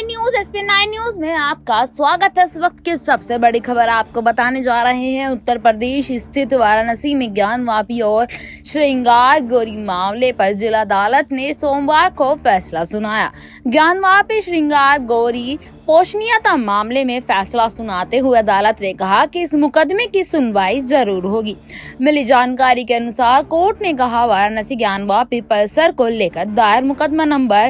SP9 news में आपका स्वागत है। इस वक्त की सबसे बड़ी खबर आपको बताने जा रहे हैं। उत्तर प्रदेश स्थित वाराणसी में ज्ञानवापी और श्रृंगार गौरी मामले पर जिला अदालत ने सोमवार को फैसला सुनाया। ज्ञानवापी श्रृंगार गौरी पोषणीयता मामले में फैसला सुनाते हुए अदालत ने कहा कि इस मुकदमे की सुनवाई जरूर होगी। मिली जानकारी के अनुसार कोर्ट ने कहा वाराणसी ज्ञानवापी परिसर को लेकर दायर मुकदमा नंबर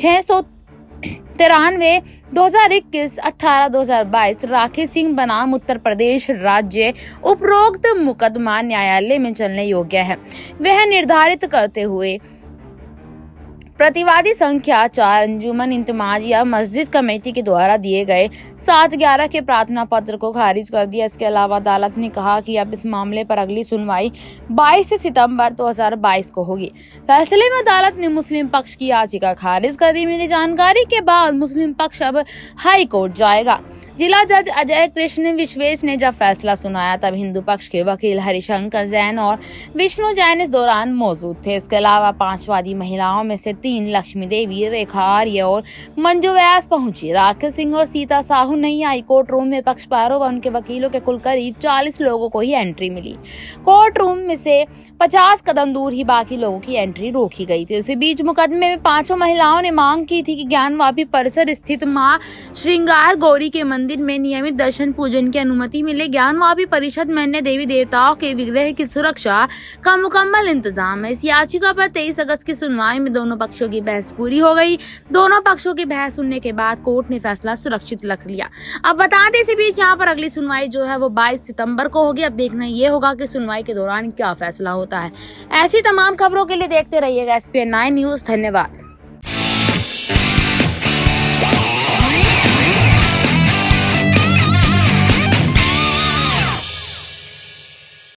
693 2021 18/2022 राखी सिंह बनाम उत्तर प्रदेश राज्य उपरोक्त मुकदमा न्यायालय में चलने योग्य है। वह निर्धारित करते हुए प्रतिवादी संख्या 4 अंजुमन इंतमाजिया मस्जिद कमेटी के द्वारा दिए गए 7/11 के प्रार्थना पत्र को खारिज कर दिया। इसके अलावा अदालत ने कहा कि अब इस मामले पर अगली सुनवाई 22 सितंबर 2022 को होगी। फैसले में अदालत ने मुस्लिम पक्ष की याचिका खारिज कर दी। मिली जानकारी के बाद मुस्लिम पक्ष अब हाई कोर्ट जाएगा। जिला जज अजय कृष्ण विश्वेश ने जब फैसला सुनाया तब हिंदू पक्ष के वकील हरिशंकर जैन और विष्णु जैन इस दौरान मौजूद थे। इसके अलावा 5 वादी महिलाओं में से 3 लक्ष्मी देवी, रेखा आर्य और मंजू व्यास पहुंची। राखी सिंह और सीता साहू नहीं आई। कोर्ट रूम में पक्षकारों व उनके वकीलों के कुल करीब 40 लोगों को ही एंट्री मिली। कोर्ट रूम में से 50 कदम दूर ही बाकी लोगों की एंट्री रोकी गई थी। इसी बीच मुकदमे में 5 महिलाओं ने मांग की थी कि ज्ञानवापी परिसर स्थित मां श्रृंगार गौरी के मंदिर में नियमित दर्शन पूजन की अनुमति मिले। ज्ञानवापी परिषद में अन्य देवी देवताओं के विग्रह की सुरक्षा का मुकम्मल इंतजाम है। इस याचिका पर 23 अगस्त की सुनवाई में दोनों पक्षों की बहस पूरी हो गई। दोनों पक्षों की बहस सुनने के बाद कोर्ट ने फैसला सुरक्षित रख लिया। अब बता दें इसी बीच यहाँ पर अगली सुनवाई जो है वो 22 सितंबर को होगी। अब देखना ये होगा कि सुनवाई के दौरान क्या फैसला होता है। ऐसी तमाम खबरों के लिए देखते रहिएगा SP9 न्यूज। धन्यवाद।